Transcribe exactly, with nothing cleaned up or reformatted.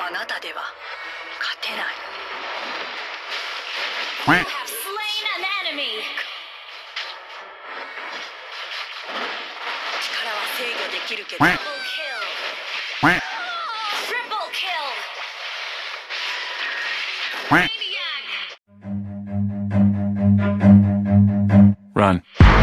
あなたでは勝てない。 You have slain an enemy. 力は制御できるけど Double kill. Triple kill. Maniac. Run.